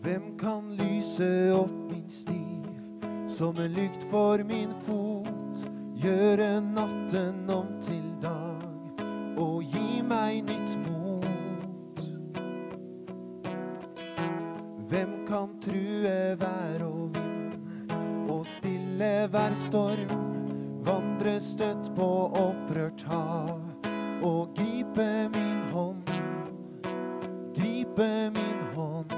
Hvem kan lyse opp min sti, som en lykt for min fot, gjøre natten om til dag, og gi meg nytt mot? Hvem kan true vær og vind, og stille hver storm, vandre støtt på opprørt hav, og gripe min hånd, gripe min hånd?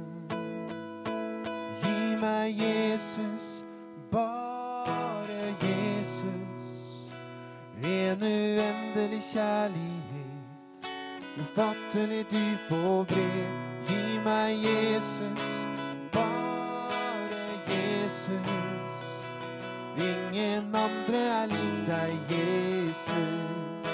Gi meg Jesus, bare Jesus, en uendelig kjærlighet, ufattelig dyp og bred. Gi meg Jesus, bare Jesus, ingen andre er lik deg, Jesus.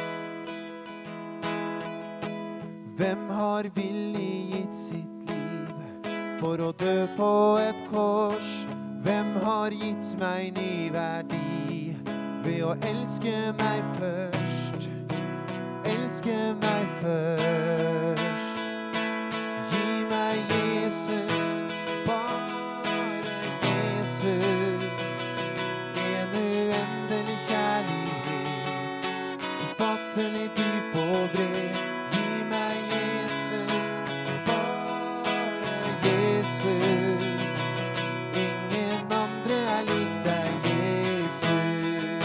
Hvem har villig gitt sitt liv for å dø på et kors? Hvem har gitt meg ny verdi ved å elske meg først? Elske meg først. Gi meg Jesus, bare Jesus, en uendelig kjærlighet, ufattelig dyp og bred. Gi meg Jesus, bare Jesus, ingen andre er lik deg, Jesus.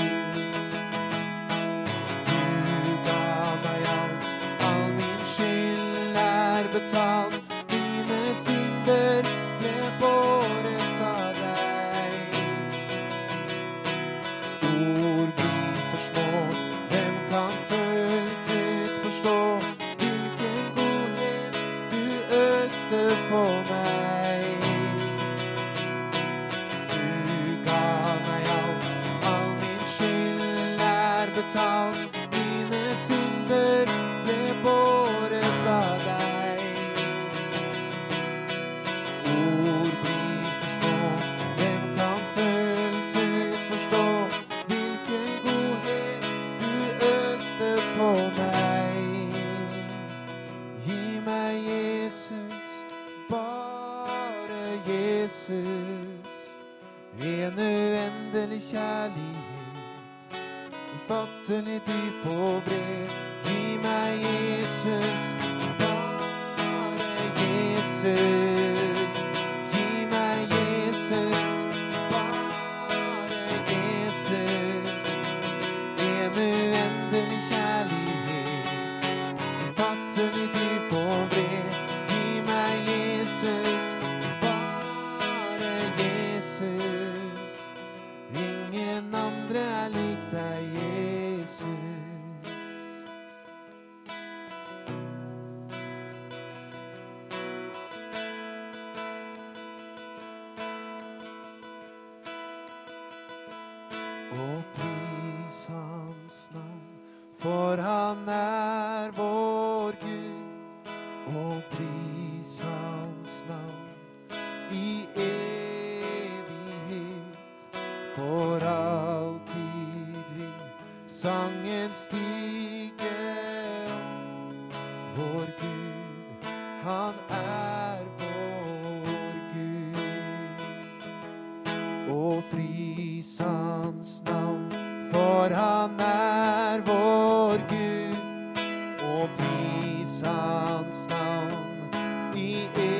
Du ga meg alt, all min skyld er betalt, mine synder ble båret av deg. Ord blir for små, hvem kan fullt ut forstå hvilken godhet du øste på meg? Du ga meg alt, all min skyld er betalt, mine synder ble båret av deg. Ord blir for små, hvem kan fullt ut forstå hvilken godhet du øste på meg? Gi meg Jesus, bare Jesus, en uendelig kjærlighet, ufattelig dyp og bred. Gi meg Jesus, bare Jesus. Gi meg Jesus, bare Jesus, en uendelig kjærlighet, ufattelig dyp og bred. Gi meg Jesus, bare Jesus, ingen andre er lik deg, Jesus. Og pris hans navn, for han er vår Gud. Og pris hans navn i evighet, for alltid vil sangen stige opp. Vår Gud, han er vår Gud. Og pris hans navn, for han er vår Gud. Og pris hans navn i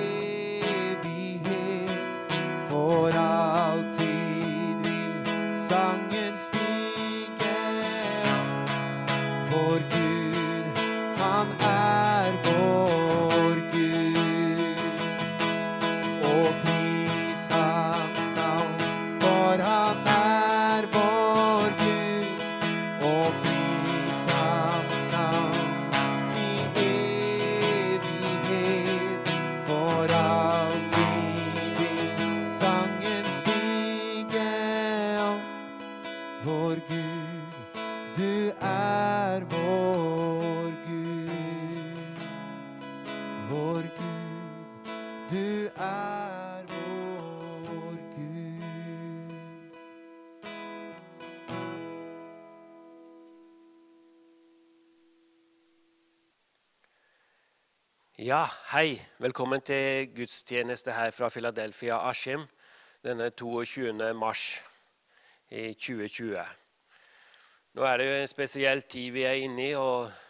evighet, for alltid vil sangen stige opp. Vår Gud, han er vår Gud. Og pris hans navn, for han er vår Gud. Og pris hans navn i evighet, for alltid vil sangen stige opp. Vår Gud, du er vår Gud. Vår Gud, du er vår Gud. Ja, hei. Velkommen til gudstjeneste her fra Philadelphia Askim denne 22. mars i 2020. Nå det jo en spesiell tid vi inne i,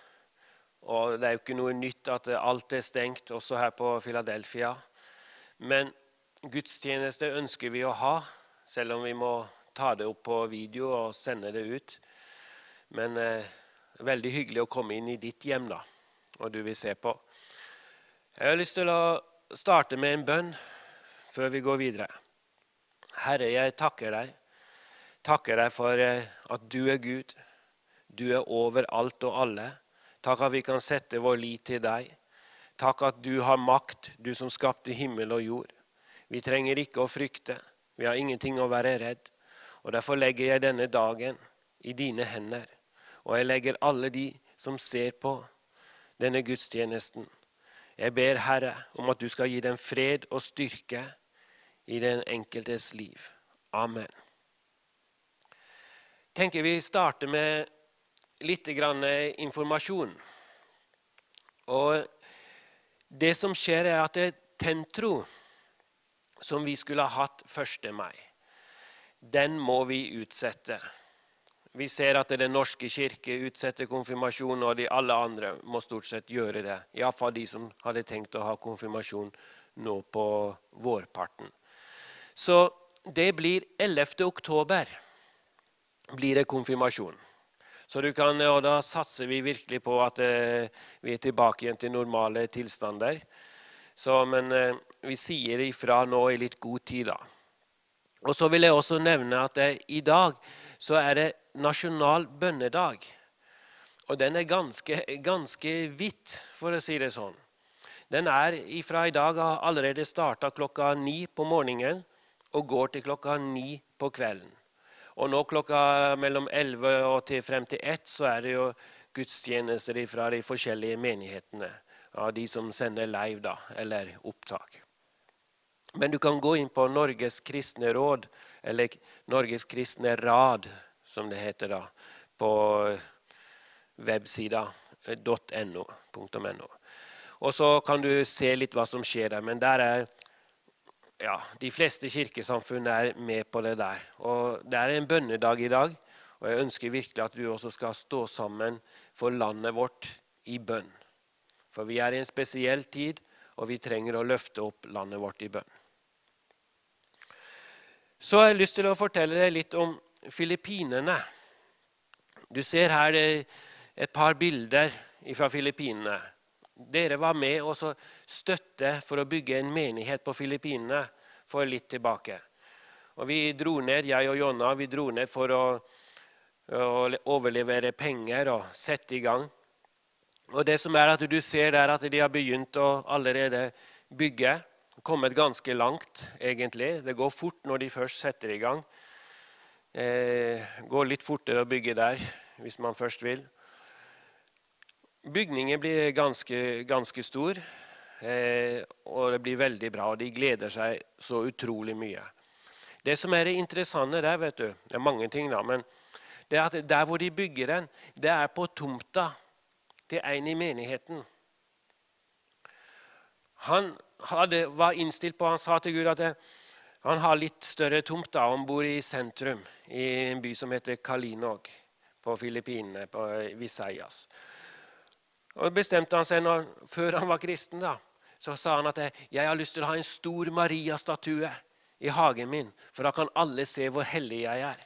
og det jo ikke noe nytt at alt stengt, også her på Philadelphia. Men gudstjeneste ønsker vi å ha, selv om vi må ta det opp på video og sende det ut. Men veldig hyggelig å komme inn i ditt hjem da, og du vil se på. Jeg har lyst til å starte med en bønn før vi går videre. Herre, jeg takker deg. Takker deg for at du Gud. Du over alt og alle. Takk at vi kan sette vår lit til deg. Takk at du har makt, du som skapte himmel og jord. Vi trenger ikke å frykte. Vi har ingenting å være redd. Og derfor legger jeg denne dagen i dine hender. Og jeg legger alle de som ser på denne gudstjenesten. Jeg ber, Herre, om at du skal gi dem fred og styrke i den enkeltes liv. Amen. Tenker vi starter med litt grann informasjon. Og det som skjer at det tentro som vi skulle ha hatt 1. mai, den må vi utsette. Vi ser at Den norske kirke utsetter konfirmasjon, og de alle andre må stort sett gjøre det. I hvert fall de som hadde tenkt å ha konfirmasjon nå på vårparten. Så det blir 11. oktober blir det konfirmasjon. Så og da satser vi virkelig på at vi tilbake igjen til normale tilstander. Men vi sier ifra nå i litt god tid da. Og så vil jeg også nevne at i dag så det nasjonal bønnedag. Og den ganske vidt, for å si det sånn. Den ifra i dag har allerede startet 9 på morgenen og går til 9 på kvelden. Og nå mellom 11 og til frem til 1 så det jo gudstjenester fra de forskjellige menighetene. Ja, de som sender live da, eller opptak. Men du kan gå inn på Norges kristne råd, eller Norges kristne rad, som det heter da, på websida .no. Og så kan du se litt hva som skjer der, men der ja, de fleste kirkesamfunn med på det der. Og det en bønnedag i dag, og jeg ønsker virkelig at du også skal stå sammen for landet vårt i bønn. For vi i en spesiell tid, og vi trenger å løfte opp landet vårt i bønn. Så har jeg lyst til å fortelle deg litt om Filippinene. Du ser her et par bilder fra Filippinene. Dere var med og støtte for å bygge en menighet på Filippinene for litt tilbake. Og vi dro ned, jeg og Jonna, vi dro ned for å overlevere penger og sette i gang. Og det som at du ser der at de har begynt å allerede bygge, kommet ganske langt egentlig. Det går fort når de først setter i gang. Går litt fortere å bygge der, hvis man først vil. Bygningen blir ganske stor, og det blir veldig bra, og de gleder seg så utrolig mye. Det som det interessante der, vet du, det mange ting da, men det at der hvor de bygger den, det på tomta til en i menigheten. Han var innstilt på, han sa til Gud at han har litt større tomta, han bor i sentrum, i en by som heter Kalinog, på Filippinene, på Visayas. Og bestemte han seg, før han var kristen da, så sa han at jeg har lyst til å ha en stor Maria-statue i hagen min, for da kan alle se hvor hellig jeg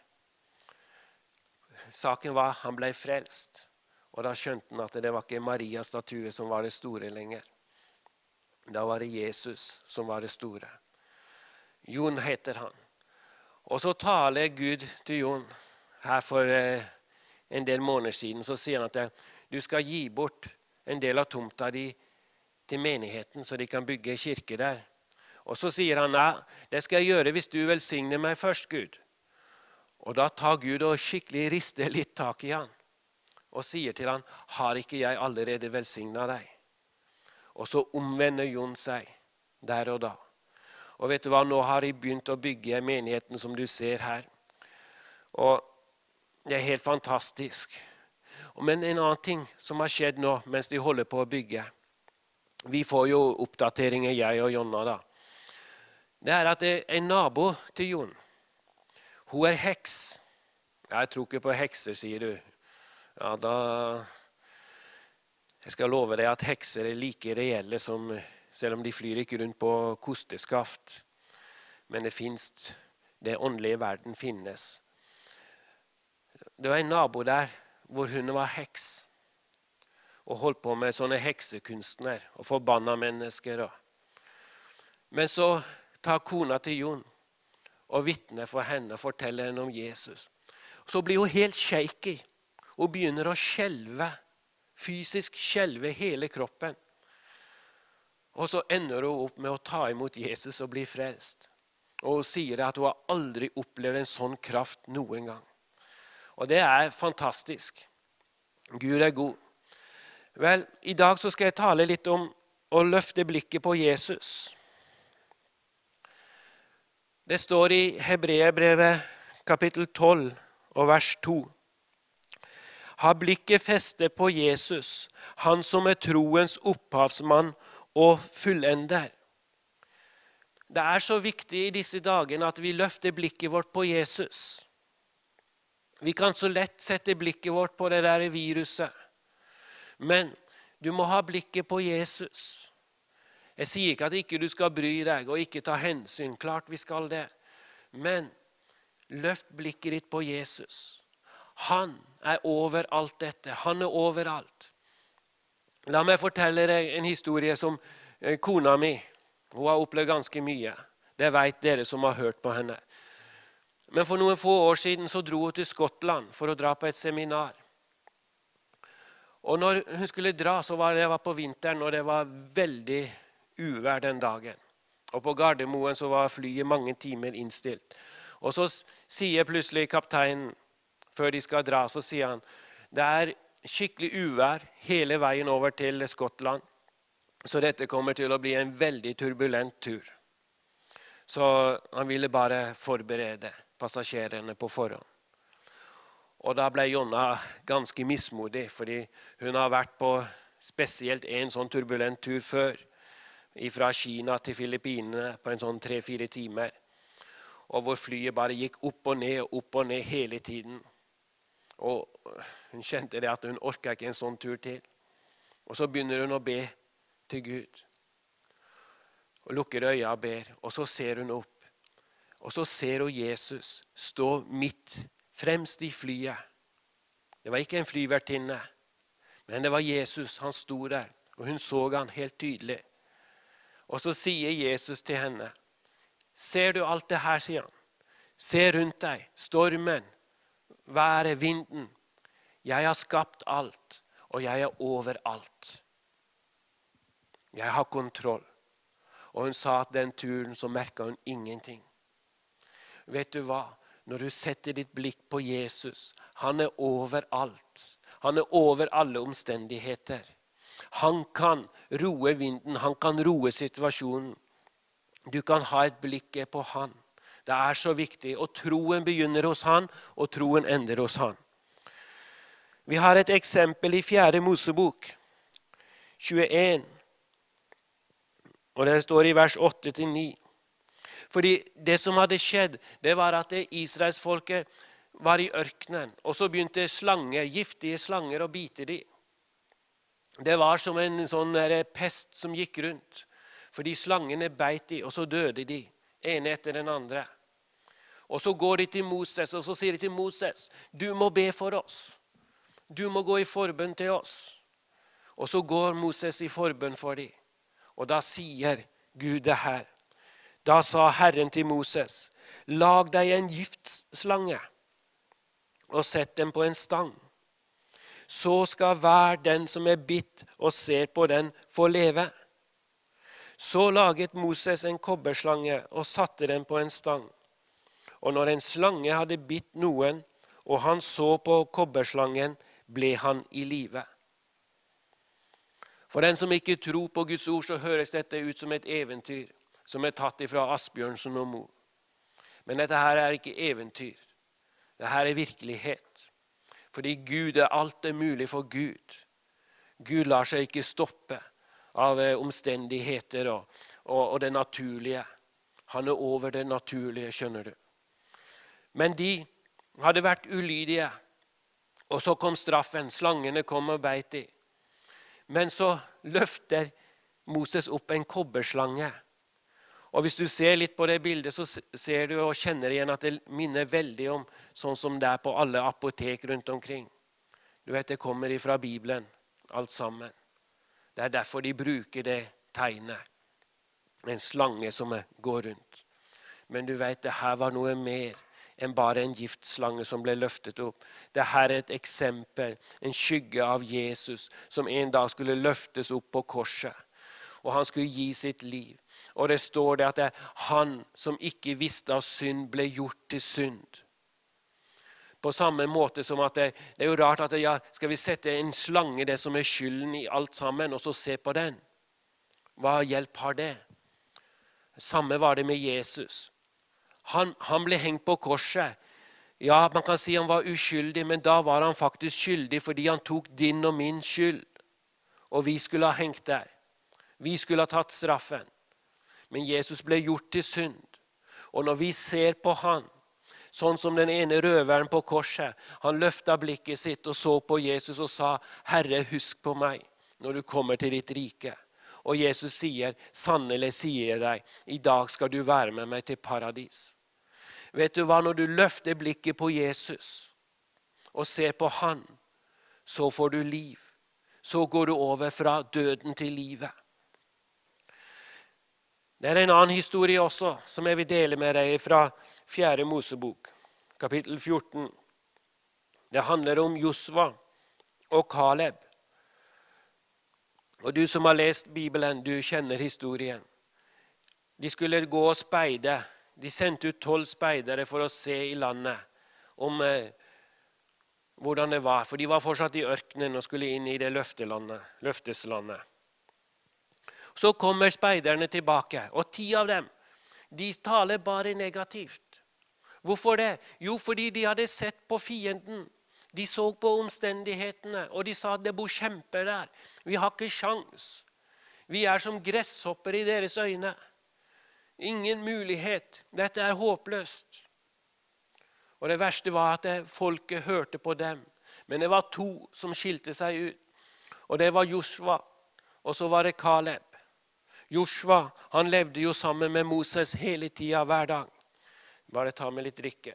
Saken var, han ble frelst, og da skjønte han at det var ikke Maria-statue som var det store lenger. Da var det Jesus som var det store. Jon heter han. Og så taler Gud til Jon her for en del måneder siden, så sier han at du skal gi bort en del av tomta di til menigheten, så de kan bygge kirke der. Og så sier han, nei, det skal jeg gjøre hvis du velsigner meg først, Gud. Og da tar Gud og skikkelig rister litt tak i han, og sier til han, har ikke jeg allerede velsignet deg? Og så omvender Jon seg der og da. Og vet du hva, nå har de begynt å bygge menigheten som du ser her. Og det helt fantastisk. Men en annen ting som har skjedd nå mens de holder på å bygge, vi får jo oppdateringer, jeg og Jonna da. Det at det en nabo til Jon, hun heks. Jeg tror ikke på hekser, sier du. Ja, da... Jeg skal love deg at hekser like reelle som, selv om de flyr ikke rundt på kosteskaft. Men det finnes, det åndelige verden finnes. Det var en nabo der, hvor hun var heks. Og holdt på med sånne heksekunstner og forbanna mennesker. Men så tar kona til Jon og vitner for henne og forteller henne om Jesus. Så blir hun helt shaky og begynner å skjelve, fysisk skjelve hele kroppen. Og så ender hun opp med å ta imot Jesus og bli frelst. Og hun sier at hun har aldri opplevd en sånn kraft noen gang. Og det fantastisk. Gud god. Vel, i dag så skal jeg tale litt om å løfte blikket på Jesus. Det står i Hebreerbrevet kapittel 12 og vers 2. Ha blikket festet på Jesus, han som troens opphavsmann og fullender. Det så viktig i disse dagene at vi løfter blikket vårt på Jesus. Vi kan så lett sette blikket vårt på det der viruset. Men du må ha blikket på Jesus. Jeg sier ikke at ikke du skal bry deg og ikke ta hensyn. Klart vi skal det. Men løft blikket ditt på Jesus. Han over alt dette. Han overalt. La meg fortelle deg en historie som kona mi. Hun har opplevd ganske mye. Det vet dere som har hørt på henne. Men for noen få år siden så dro hun til Skottland for å dra på et seminar. Og når hun skulle dra, så var det på vinteren, og det var veldig uvær den dagen. Og på Gardermoen så var flyet mange timer innstilt. Og så sier plutselig kapteinen, før de skal dra, så sier han, det skikkelig uvær hele veien over til Skottland, så dette kommer til å bli en veldig turbulent tur. Så han ville bare forberede passasjerene på forhånd. Og da ble Jonna ganske mismodig, fordi hun har vært på spesielt en sånn turbulent tur før, fra Kina til Filippinene på en sånn 3-4 timer, og hvor flyet bare gikk opp og ned hele tiden. Og hun kjente det at hun orket ikke en sånn tur til. Og så begynner hun å be til Gud. Og lukker øya og ber, og så ser hun opp. Og så ser hun Jesus stå midt fremst i flyet. Det var ikke en flyvertinne, men det var Jesus. Han sto der, og hun så han helt tydelig. Og så sier Jesus til henne, ser du alt det her, sier han. Se rundt deg, stormen, været, vinden. Jeg har skapt alt, og jeg over alt. Jeg har kontroll. Og hun sa at den turen så merket hun ingenting. Vet du hva? Når du setter ditt blikk på Jesus, han over alt. Han over alle omstendigheter. Han kan roe vinden, han kan roe situasjonen. Du kan ha et blikk på han. Det så viktig, og troen begynner hos han, og troen ender hos han. Vi har et eksempel i 4. Mosebok, 21. Og det står i vers 8-9. Fordi det som hadde skjedd, det var at Israelsfolket var i ørkenen, og så begynte giftige slanger å bite dem. Det var som en sånn pest som gikk rundt, fordi slangene beit dem, og så døde de, ene etter den andre. Og så går de til Moses, og så sier de til Moses, du må be for oss. Du må gå i forbønn til oss. Og så går Moses i forbønn for dem. Og da sier Gud det her. Da sa Herren til Moses, lag deg en giftslange og sett den på en stang. Så skal hver den som bitt og ser på den få leve. Så laget Moses en kobberslange og satte den på en stang. Og når en slange hadde bitt noen, og han så på kobberslangen, ble han i live. For den som ikke tror på Guds ord, så høres dette ut som et eventyr, som tatt ifra Asbjørnsen og Mo. Men dette her ikke eventyr. Dette her virkelighet. Fordi Gud alt mulig for Gud. Gud lar seg ikke stoppe av omstendigheter og det naturlige. Han er over det naturlige, skjønner du. Men de hadde vært ulydige, og så kom straffen. Slangene kom og beit de. Men så løfter Moses opp en kobberslange. Og hvis du ser litt på det bildet, så ser du og kjenner igjen at det minner veldig om sånn som det er på alle apotek rundt omkring. Du vet, det kommer ifra Bibelen, alt sammen. Det er derfor de bruker det tegnet. En slange som går rundt. Men du vet, det her var noe mer enn bare en giftslange som ble løftet opp. Det her er et eksempel, en skygge av Jesus, som en dag skulle løftes opp på korset. Og han skulle gi sitt liv. Og det står det at det er han som ikke visste av synd ble gjort til synd. På samme måte som at det er jo rart at skal vi sette en slange, det som er skylden i alt sammen, og så se på den. Hva hjelp har det? Samme var det med Jesus. Han ble hengt på korset. Ja, man kan si han var uskyldig, men da var han faktisk skyldig fordi han tok din og min skyld. Og vi skulle ha hengt der. Vi skulle ha tatt straffen. Men Jesus ble gjort til synd. Og når vi ser på han, sånn som den ene røveren på korset, han løftet blikket sitt og så på Jesus og sa, Herre, husk på meg når du kommer til ditt rike. Og Jesus sier, sannelig sier jeg deg, i dag skal du være med meg til paradis. Vet du hva, når du løfter blikket på Jesus og ser på han, så får du liv. Så går du over fra døden til livet. Det er en annen historie også, som jeg vil dele med deg fra 4. Mosebok, kapittel 14. Det handler om Josva og Kaleb. Og du som har lest Bibelen, du kjenner historien. De skulle gå og speide. De sendte ut 12 speidere for å se i landet om hvordan det var. For de var fortsatt i ørkenen og skulle inn i det løfteslandet. Så kommer speiderne tilbake, og 10 av dem, de taler bare negativt. Hvorfor det? Jo, fordi de hadde sett på fienden. De så på omstendighetene, og de sa at det bor kjemper der. Vi har ikke sjans. Vi er som gresshopper i deres øyne. Ingen mulighet. Dette er håpløst. Og det verste var at folket hørte på dem. Men det var 2 som skilte seg ut. Og det var Josva, og så var det Kaleb. Josva, han levde jo sammen med Moses hele tiden, hver dag. Bare ta med litt drikke.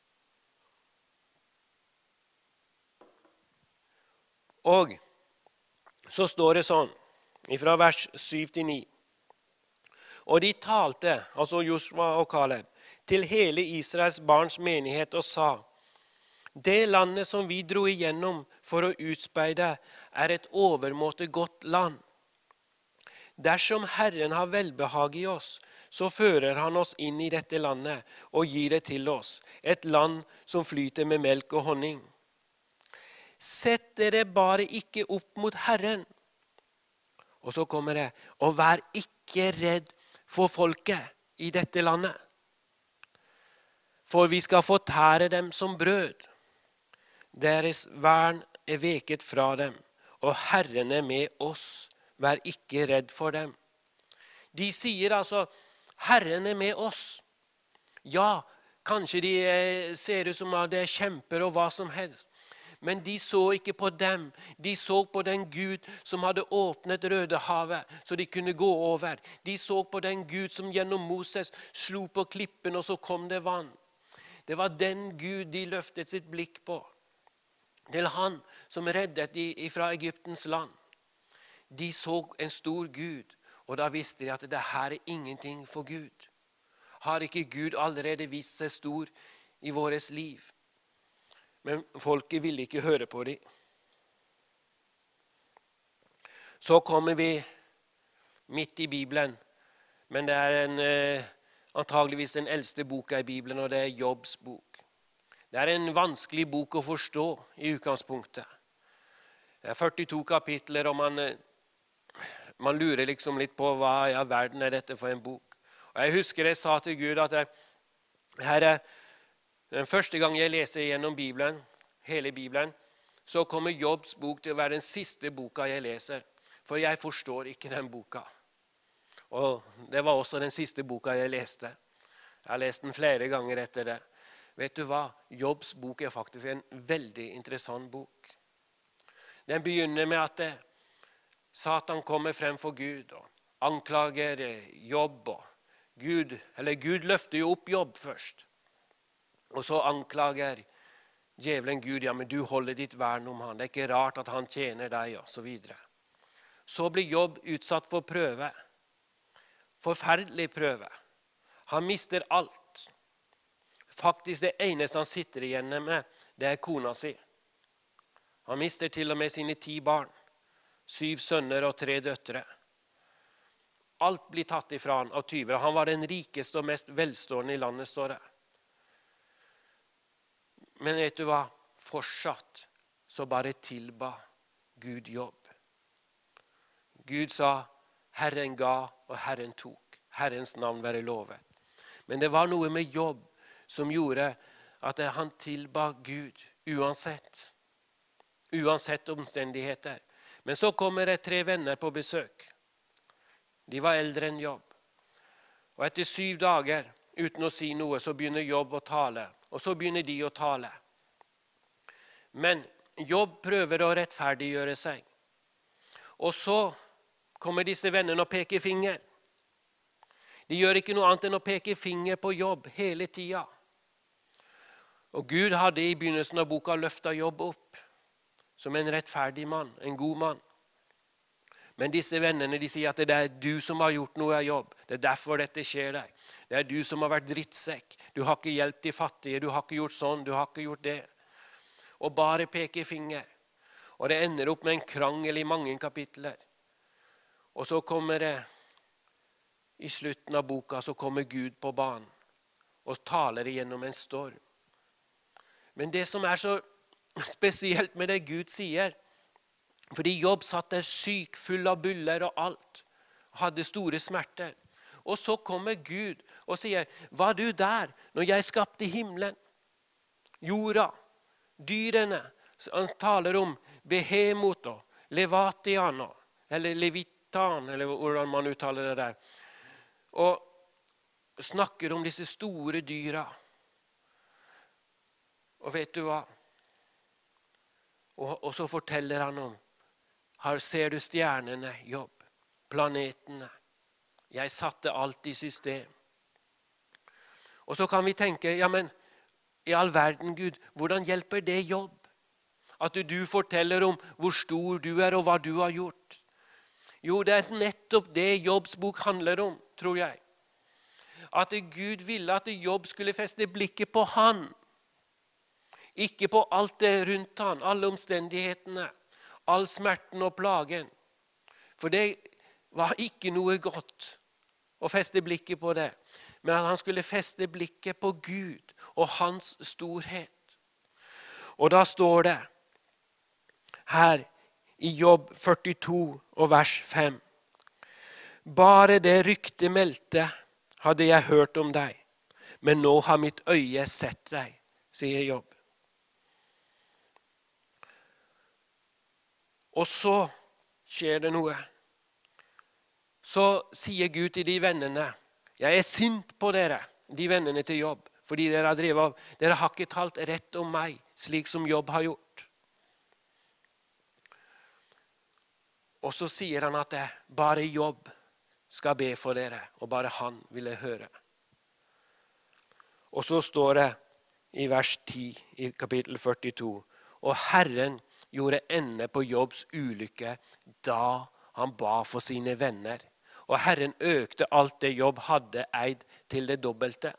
Og så står det sånn, fra vers 7-9. Og de talte, altså Josva og Kaleb, til hele Israels barns menighet og sa, det landet som vi dro igjennom for å utspeide er et overmåte godt land. Dersom Herren har velbehag i oss, så fører han oss inn i dette landet og gir det til oss, et land som flyter med melk og honning. Sett dere bare ikke opp mot Herren. Og så kommer det, og vær ikke redd for folket i dette landet. For vi skal fortære dem som brød. Deres vern er veket fra dem, og Herren er med oss. Vær ikke redd for dem. De sier altså, Herren er med oss. Ja, kanskje de ser ut som at det er kjemper og hva som helst. Men de så ikke på dem. De så på den Gud som hadde åpnet Rødehavet, så de kunne gå over. De så på den Gud som gjennom Moses slo på klippen, og så kom det vann. Det var den Gud de løftet sitt blikk på. Til han som reddet de fra Egyptens land. De så en stor Gud, og da visste de at det her er ingenting for Gud. Har ikke Gud allerede vist seg stor i våres liv? Men folket ville ikke høre på dem. Så kommer vi midt i Bibelen, men det er antageligvis den eldste boka i Bibelen, og det er Jobbs bok. Det er en vanskelig bok å forstå i utgangspunktet. Det er 42 kapitler, og man lurer liksom litt på hva i verden er dette for en bok. Og jeg husker jeg sa til Gud at Herre, den første gang jeg leser gjennom Bibelen, hele Bibelen, så kommer Jobbs bok til å være den siste boka jeg leser. for jeg forstår ikke den boka. Og det var også den siste boka jeg leste. Jeg har lest den flere ganger etter det. Vet du hva? Jobbs bok er faktisk en veldig interessant bok. Den begynner med at Satan kommer frem for Gud og anklager Jobb. Gud løfter jo opp Jobb først. Og så anklager djevelen Gud, ja, men du holder ditt vern om han. Det er ikke rart at han tjener deg, og så videre. Så blir Jobb utsatt for prøve. Forferdelig prøve. Han mister alt. Faktisk det eneste han sitter igjen med, det er kona si. Han mister til og med sine 10 barn, 7 sønner og 3 døtre. Alt blir tatt ifra han av tyver. Han var den rikeste og mest velstående i landet, står det. Men vet du hva? Fortsatt så bare tilba Gud Jobb. Gud sa, Herren ga og Herren tok. Herrens navn være lovet. Men det var noe med Jobb som gjorde at han tilba Gud uansett. Uansett omstendigheter. Men så kommer det 3 venner på besøk. De var eldre enn Jobb. Og etter 7 dager, uten å si noe, så begynner Jobb å tale. Og så begynner de å tale. Men Jobb prøver å rettferdiggjøre seg. Og så kommer disse vennene og peker finger. De gjør ikke noe annet enn å peke finger på Jobb hele tida. Og Gud hadde i begynnelsen av boka løftet Jobb opp som en rettferdig mann, en god mann. Men disse vennene, de sier at det er du som har gjort noe av Jobb. Det er derfor dette skjer deg. Det er du som har vært drittsekk. Du har ikke hjulpet de fattige, du har ikke gjort sånn, du har ikke gjort det. Og bare peker finger. Og det ender opp med en krangel i mange kapitler. Og så kommer det, i slutten av boka, så kommer Gud på banen og taler gjennom en storm. Men det som er så spesielt med det Gud sier, fordi Jobb satt der syk, full av byller og alt, og hadde store smerter. Og så kommer Gud og sier, var du der når jeg skapte himmelen, jorda, dyrene? Han taler om Behemot og Levatian, eller Levitan, eller hvordan man uttaler det der. Og snakker om disse store dyra. Og vet du hva? Og så forteller han om, her ser du stjernene, Jobb, planetene. Jeg satte alt i system. Og så kan vi tenke, ja, men i all verden, Gud, hvordan hjelper det Jobb? At du forteller om hvor stor du er og hva du har gjort. Jo, det er nettopp det Jobbs bok handler om, tror jeg. At Gud ville at Jobb skulle feste blikket på han. Ikke på alt det rundt han, alle omstendighetene, all smerten og plagen. For det var ikke noe godt å feste blikket på det. Men at han skulle feste blikket på Gud og hans storhet. Og da står det her i Jobb 42 og vers 5. Bare det ryktet meldte hadde jeg hørt om deg, men nå har mitt øye sett deg, sier Jobb. Og så skjer det noe. Så sier Gud til de vennene, jeg er sint på dere, de vennene til Jobb, fordi dere har ikke talt rett om meg, slik som Jobb har gjort. Og så sier han at bare Jobb skal be for dere, og bare han ville høre. Og så står det i vers 10 i kapittel 42, og Herren gjorde ende på Jobbs ulykke da han ba for sine venner. Og Herren økte alt det Jobb hadde eid til det dobbelte.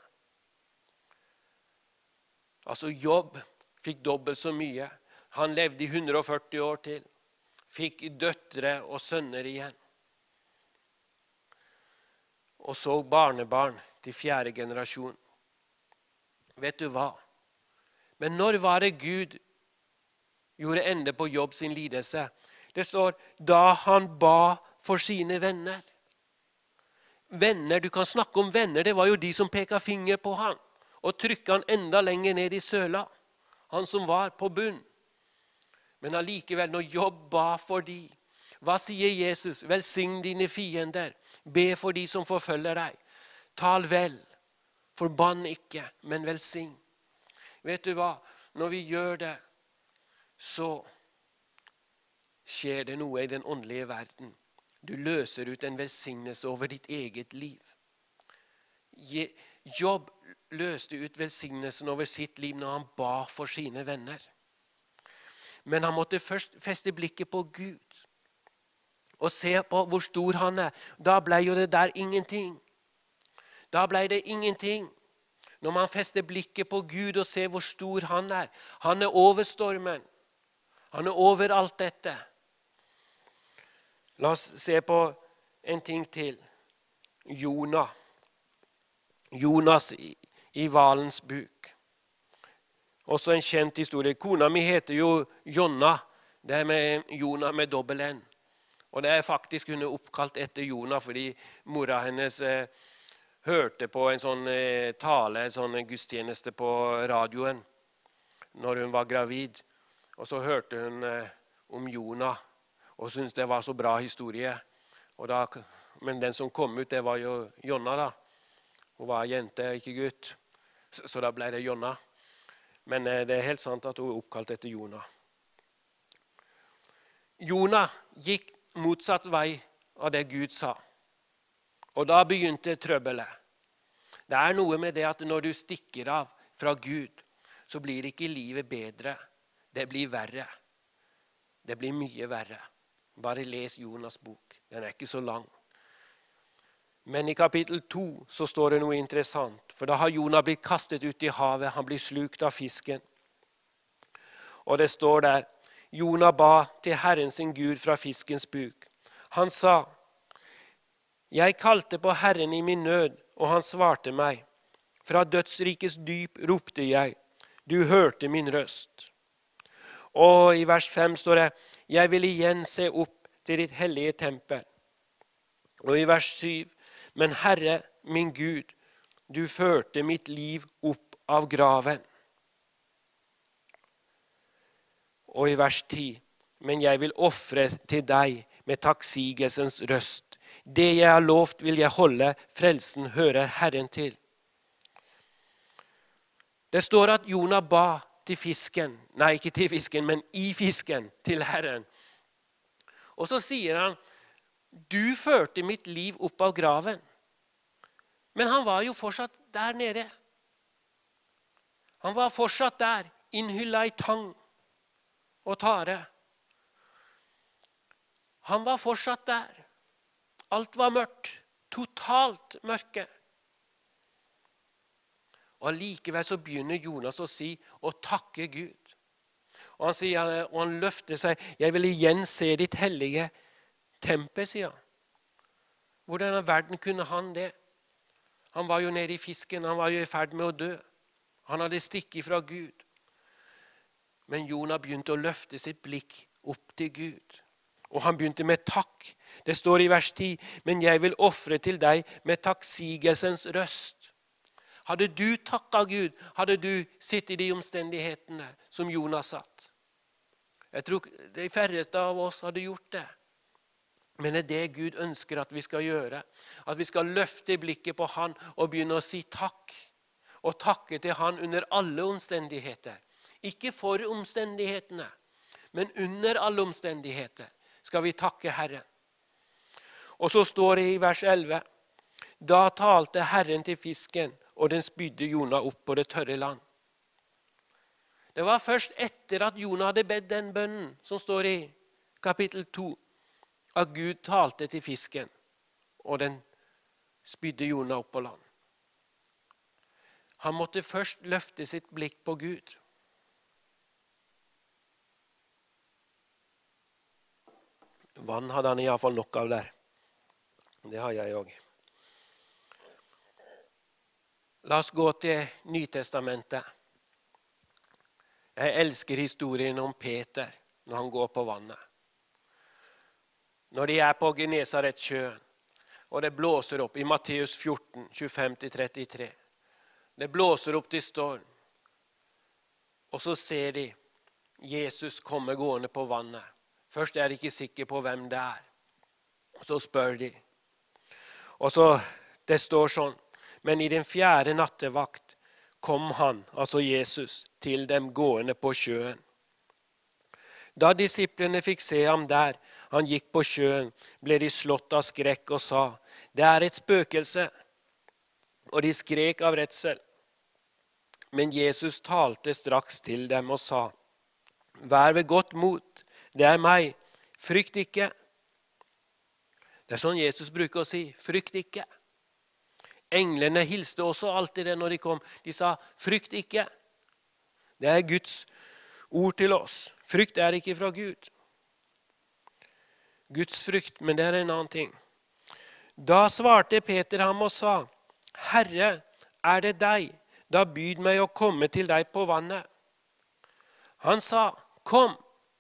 Altså Jobb fikk dobbelt så mye. Han levde i 140 år til. Fikk døtre og sønner igjen. Og så barnebarn til 4. generasjon. Vet du hva? Men når var det Gud gjorde ende på Jobb sin lidelse? Det står, da han ba for sine venner. Venner, du kan snakke om venner, det var jo de som pekte finger på han, og trykket han enda lenger ned i søla. Han som var på bunn. Men allikevel, når Jobb ba for de, Hva sier Jesus? Velsign dine fiender. Be for de som forfølger deg. Tal vel. Forbann ikke, men velsign. Vet du hva? Når vi gjør det, så skjer det noe i den åndelige verden. Du løser ut en velsignelse over ditt eget liv. Jobb løste ut velsignelsen over sitt liv når han ba for sine venner. Men han måtte først feste blikket på Gud og se på hvor stor han er. Da ble jo det der ingenting. Da ble det ingenting. Når man fester blikket på Gud og ser hvor stor han er. Han er over stormen. Han er over alt dette. La oss se på en ting til. Jonah. Jonas i hvalens buk. Også en kjent historie. Kona mi heter jo Jonna. Det er med Jonah med dobbel N. Og det er faktisk hun er oppkalt etter Jonah, fordi mora hennes hørte på en sånn tale, en sånn gudstjeneste på radioen når hun var gravid. Og så hørte hun om Jonah og syntes det var så bra historie. Men den som kom ut, det var jo Jonna da. Hun var jente, ikke gutt. Så da ble det Jonna. Men det er helt sant at hun er oppkalt etter Jonah. Jonah gikk motsatt vei av det Gud sa. Og da begynte trøbbelet. Det er noe med det at når du stikker av fra Gud, så blir ikke livet bedre. Det blir verre. Det blir mye verre. Bare les Jonas bok. Den er ikke så lang. Men i kapittel 2 så står det noe interessant. For da har Jonah blitt kastet ut i havet. Han blir slukt av fisken. Og det står der, Jonah ba til Herren sin Gud fra fiskens buk. Han sa, jeg kalte på Herren i min nød, og han svarte meg. Fra dødsrikets dyp ropte jeg. Du hørte min røst. Og i vers 5 står det, jeg vil igjen se opp til ditt hellige tempel. Og i vers 7, men Herre, min Gud, du førte mitt liv opp av graven. Og i vers 10, men jeg vil offre til deg med takksigelsens røst. Det jeg har lovt vil jeg holde, frelsen hører Herren til. Det står at Jonah ba til fisken, nei ikke til fisken, men i fisken til Herren. Og så sier han, du førte mitt liv opp av graven. Men han var jo fortsatt der nede. Han var fortsatt der, innhyllet i tang og tare. Han var fortsatt der. Alt var mørkt, totalt mørke. Og likevel så begynner Jonas å si og takke Gud. Og han sier, og han løfter seg, jeg vil igjen se ditt hellige tempel, sier han. Hvordan i verden kunne han det? Han var jo nede i fisken, han var jo i ferd med å dø. Han hadde stikket fra Gud. Men Jonah begynte å løfte sitt blikk opp til Gud. Og han begynte med takk. Det står i vers 10, men jeg vil offre til deg med takksigelsens røst. Hadde du takket Gud, hadde du sittet i de omstendighetene som Jonas satt. Jeg tror de færreste av oss hadde gjort det. Men det er det Gud ønsker at vi skal gjøre. At vi skal løfte blikket på han og begynne å si takk. Og takke til han under alle omstendigheter. Ikke for omstendighetene, men under alle omstendigheter skal vi takke Herren. Og så står det i vers 11. Da talte Herren til fisken, og den spydde Jonah opp på det tørre land. Det var først etter at Jonah hadde bedt den bønnen, som står i kapittel 2, at Gud talte til fisken, og den spydde Jonah opp på land. Han måtte først løfte sitt blikk på Gud. Vann hadde han i hvert fall nok av der. Det har jeg også. La oss gå til Nytestamentet. Jeg elsker historien om Peter når han går på vannet. Når de er på Genesaretsjøen, og det blåser opp i Matteus 14, 25-33. Det blåser opp til storm. Og så ser de Jesus komme gående på vannet. Først er de ikke sikre på hvem det er. Så spør de. Og så, det står sånn, men i den 4. nattevakt kom han, altså Jesus, til dem gående på sjøen. Da disiplene fikk se ham der, han gikk på sjøen, ble de slått av skrekk og sa, det er et spøkelse. Og de skrek av redsel. Men Jesus talte straks til dem og sa, vær ved godt mot, det er meg, frykt ikke. Det er sånn Jesus bruker å si, frykt ikke. Englene hilste også alltid det når de kom. De sa, frykt ikke. Det er Guds ord til oss. Frykt er ikke fra Gud. Guds frykt, men det er en annen ting. Da svarte Peter ham og sa, Herre, er det deg? Da byd meg å komme til deg på vannet. Han sa, kom.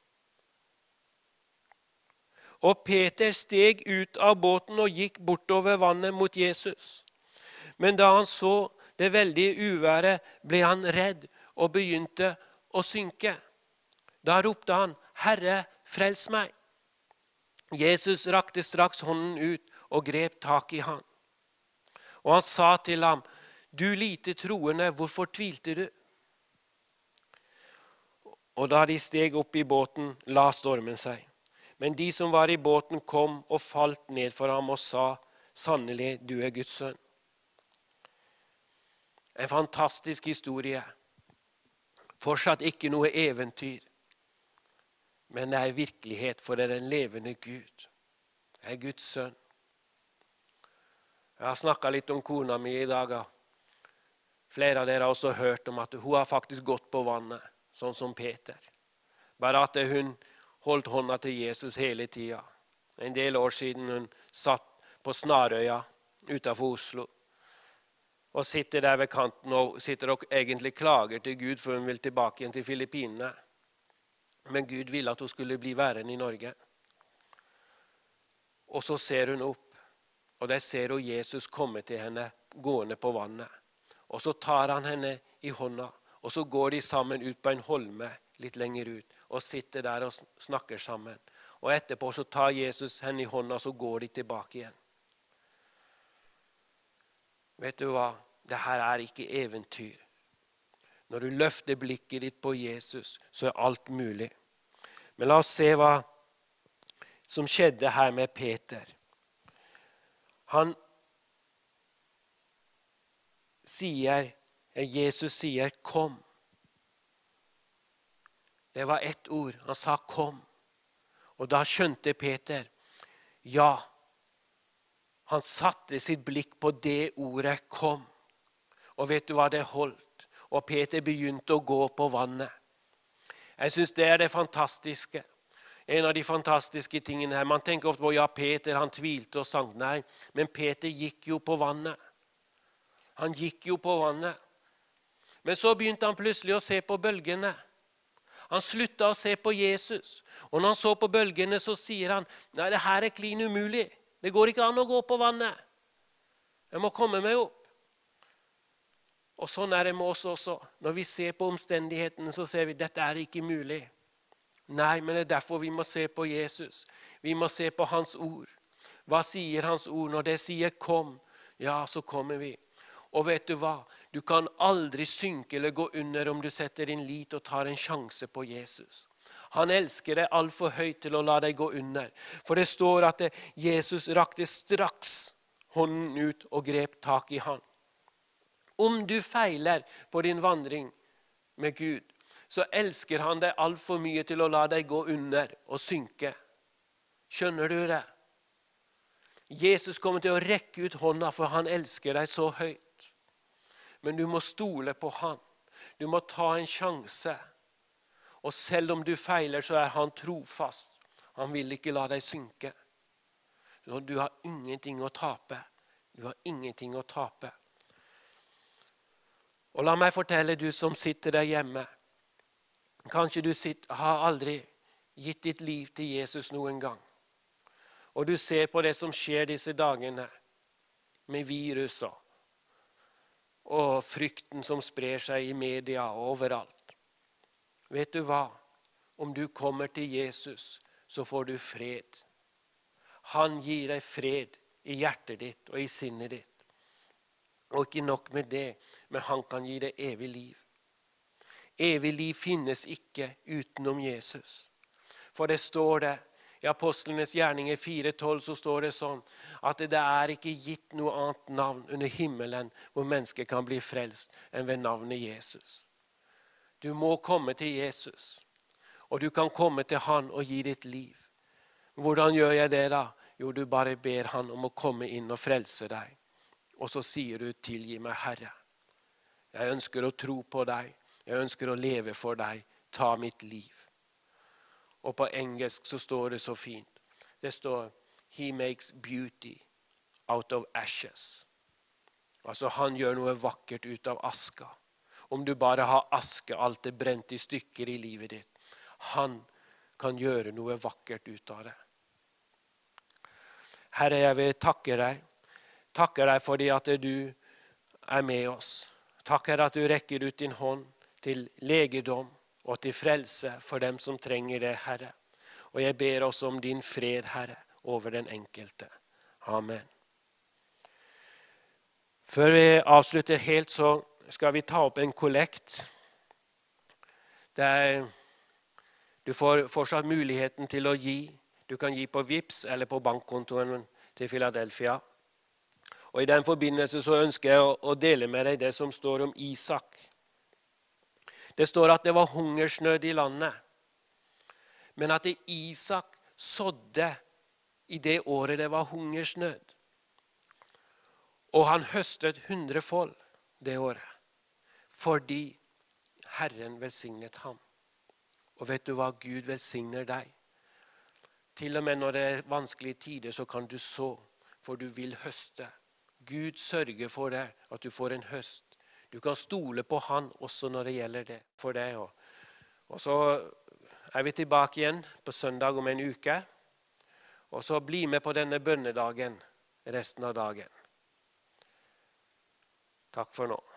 Og Peter steg ut av båten og gikk bortover vannet mot Jesus. Men da han så det veldige uværet, ble han redd og begynte å synke. Da ropte han, Herre, frels meg. Jesus rakte straks hånden ut og grep tak i han. Og han sa til ham, du lite troende, hvorfor tvilte du? Og da de steg opp i båten, la stormen seg. Men de som var i båten kom og falt ned for ham og sa, sannelig, du er Guds sønn. En fantastisk historie. Fortsatt ikke noe eventyr. Men det er virkelighet, for det er en levende Gud. Det er Guds sønn. Jeg har snakket litt om kona mi i dag. Flere av dere har også hørt om at hun har faktisk gått på vannet, sånn som Peter. Bare at hun holdt hånda til Jesus hele tiden. En del år siden hun satt på Snarøya utenfor Oslo. Og sitter der ved kanten og sitter og egentlig klager til Gud for hun vil tilbake igjen til Filippinene. Men Gud ville at hun skulle bli værende i Norge. Og så ser hun opp, og der ser hun Jesus komme til henne gående på vannet. Og så tar han henne i hånda, og så går de sammen ut på en holme litt lenger ut, og sitter der og snakker sammen. Og etterpå så tar Jesus henne i hånda, og så går de tilbake igjen. Vet du hva? Dette er ikke eventyr. Når du løfter blikket ditt på Jesus, så er alt mulig. Men la oss se hva som skjedde her med Peter. Jesus sier, kom. Det var ett ord. Han sa, kom. Og da skjønte Peter, ja, han satte sitt blikk på det ordet, kom. Og vet du hva det holdt? Og Peter begynte å gå på vannet. Jeg synes det er det fantastiske. En av de fantastiske tingene her. Man tenker ofte på, ja, Peter, han tvilte og sang. Nei, men Peter gikk jo på vannet. Han gikk jo på vannet. Men så begynte han plutselig å se på bølgene. Han sluttet å se på Jesus. Og når han så på bølgene, så sier han, nei, det her er klin umulig. Det går ikke an å gå på vannet. Jeg må komme meg opp. Og sånn er det med oss også. Når vi ser på omstendighetene, så ser vi, dette er ikke mulig. Nei, men det er derfor vi må se på Jesus. Vi må se på hans ord. Hva sier hans ord? Når det sier kom, ja, så kommer vi. Og vet du hva? Du kan aldri synke eller gå under om du setter din lit og tar en sjanse på Jesus. Han elsker deg alt for høyt til å la deg gå under. For det står at Jesus rakte straks hånden ut og grep tak i han. Om du feiler på din vandring med Gud, så elsker han deg alt for mye til å la deg gå under og synke. Skjønner du det? Jesus kommer til å rekke ut hånda, for han elsker deg så høyt. Men du må stole på han. Du må ta en sjanse. Og selv om du feiler, så er han trofast. Han vil ikke la deg synke. Så du har ingenting å tape. Du har ingenting å tape. Og la meg fortelle, du som sitter der hjemme. Kanskje du har aldri gitt ditt liv til Jesus noen gang. Og du ser på det som skjer disse dagene med virus og frykten som sprer seg i media og overalt. Vet du hva? Om du kommer til Jesus, så får du fred. Han gir deg fred i hjertet ditt og i sinnet ditt. Og ikke nok med det, men han kan gi deg evig liv. Evig liv finnes ikke utenom Jesus. For det står det, i Apostlenes gjerninger 4:12 så står det sånn, at det er ikke gitt noe annet navn under himmelen hvor mennesker kan bli frelst enn ved navnet Jesus. Du må komme til Jesus, og du kan komme til han og gi ditt liv. Hvordan gjør jeg det da? Jo, du bare ber han om å komme inn og frelse deg. Og så sier du, tilgi meg, Herre. Jeg ønsker å tro på deg. Jeg ønsker å leve for deg. Ta mitt liv. Og på engelsk så står det så fint. Det står, he makes beauty out of ashes. Altså han gjør noe vakkert ut av aska. Om du bare har aske, alt er brent i stykker i livet ditt. Han kan gjøre noe vakkert ut av det. Herre, jeg vil takke deg. Takker deg fordi at du er med oss. Takker at du rekker ut din hånd til legedom og til frelse for dem som trenger det, Herre. Og jeg ber også om din fred, Herre, over den enkelte. Amen. Før vi avslutter helt, så skal vi ta opp en kollekt. Du får fortsatt muligheten til å gi. Du kan gi på Vips eller på bankkontoen til Philadelphia. Og i den forbindelse så ønsker jeg å dele med deg det som står om Isak. Det står at det var hungersnød i landet. Men at Isak sådde i det året det var hungersnød. Og han høstet 100-fold det året. Fordi Herren velsignet ham. Og vet du hva? Gud velsigner deg. Til og med når det er vanskelige tider så kan du så, for du vil høste. Gud sørger for deg at du får en høst. Du kan stole på han også når det gjelder det for deg. Og så er vi tilbake igjen på søndag om en uke. Og så bli med på denne bønnedagen resten av dagen. Takk for nå.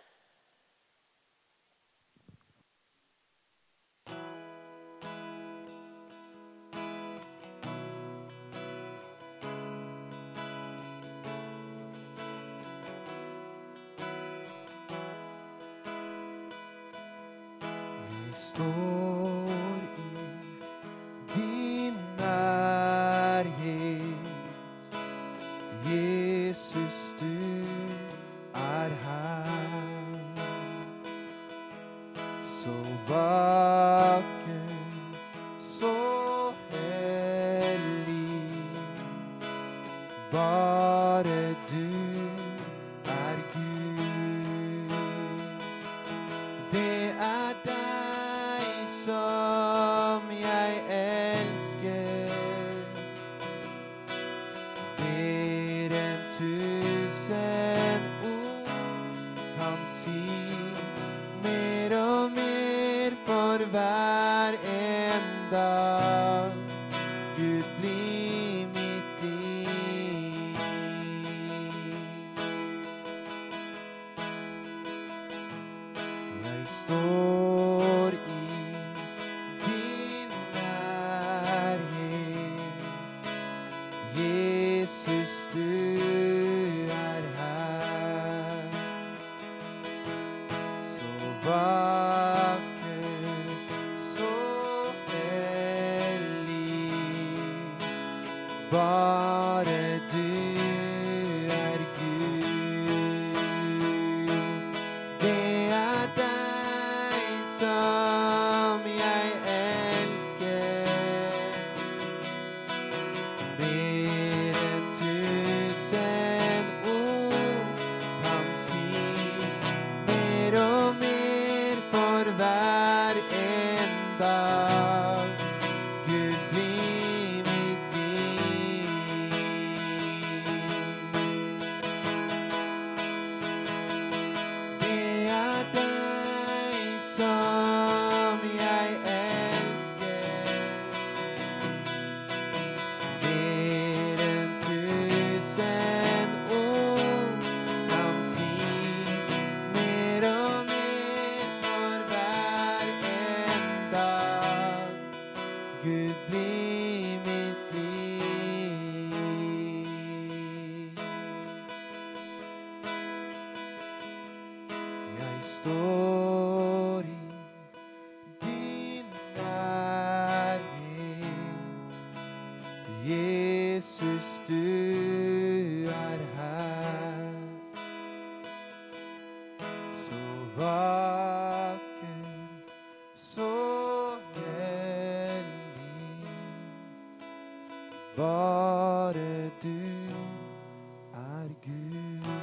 Står i din nærhet, Jesus, du er her. Så vakker, så hellig, bare du er Gud. Det er deg som jeg elsker, mer enn 1000 ord kan si, mer og mer for hver en dag. Gud, bli mitt liv. Jeg står i din nærhet, Jesus, du er her. Så vakker, så hellig, bare du er Gud. Det er deg som jeg elsker, mer enn 1000 ord kan si, mer og mer for hver en dag. Gud, bli mitt liv. Det er deg som jeg elsker, mer enn 1000 ord kan si, mer og mer for hver en dag. står i din nærhet. Jesus, du er her. Så vakker, så hellig. Bare du er Gud.